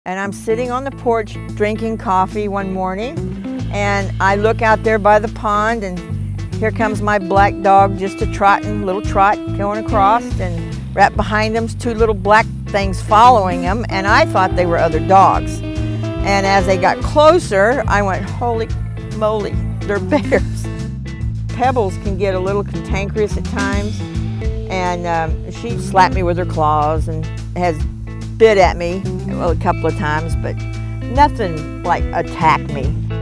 And I'm sitting on the porch drinking coffee one morning, and I look out there by the pond, and here comes my black dog, just a little trot going across, and right behind him's two little black things following him, and I thought they were other dogs. And as they got closer, I went, holy moly, they're bears. Pebbles can get a little cantankerous at times, and she slapped me with her claws and has bit at me, well, a couple of times, but nothing like attacked me.